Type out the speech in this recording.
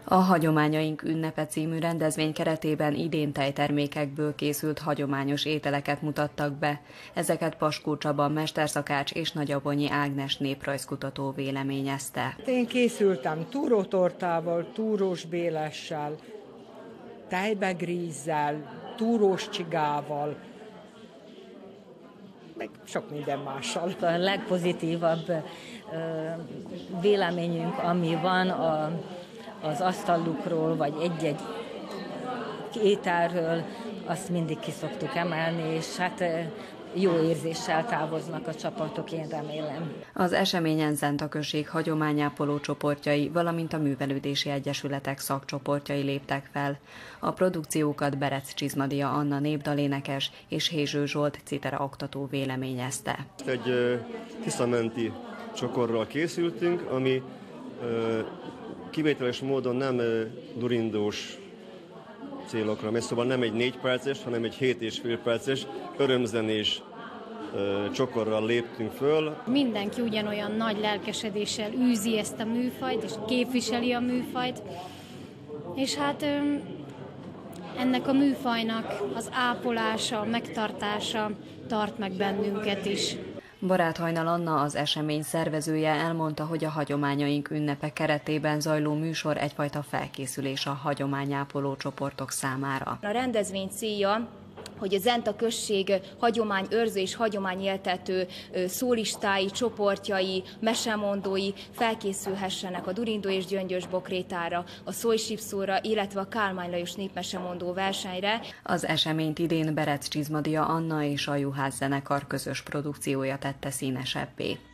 A Hagyományaink ünnepe című rendezvény keretében idén tejtermékekből készült hagyományos ételeket mutattak be. Ezeket Paskó Csaba mesterszakács és Nagyabonyi Ágnes néprajzkutató véleményezte. Én készültem túrótortával, túrós bélessel, tejbegrízzel, túrós csigával, meg sok minden mással. A legpozitívabb véleményünk, ami van az asztalukról, vagy egy-egy ételről, azt mindig ki szoktuk emelni, és hát jó érzéssel távoznak a csapatok, én remélem. Az eseményen Zenta község hagyományápoló csoportjai, valamint a művelődési egyesületek szakcsoportjai léptek fel. A produkciókat Berec Csizmadia Anna népdalénekes és Hézső Zsolt citera oktató véleményezte. Egy tiszamenti csokorral készültünk, ami kivételes módon nem durindós célokra megy, szóval nem egy 4 perces, hanem egy 7,5 perces örömzenés csokorral léptünk föl. Mindenki ugyanolyan nagy lelkesedéssel űzi ezt a műfajt, és képviseli a műfajt, és hát ennek a műfajnak az ápolása, megtartása tart meg bennünket is. Baráthajnal Anna, az esemény szervezője elmondta, hogy a Hagyományaink ünnepe keretében zajló műsor egyfajta felkészülés a hagyományápoló csoportok számára. A rendezvény célja, hogy a Zenta község hagyományőrző és hagyományéltető szólistái, csoportjai, mesemondói felkészülhessenek a Durindó és Gyöngyös bokrétára, a Szolysipszóra, illetve a Kálmán Lajos népmesemondó versenyre. Az eseményt idén Berec Csizmadia Anna és a Juhász zenekar közös produkciója tette színesebbé.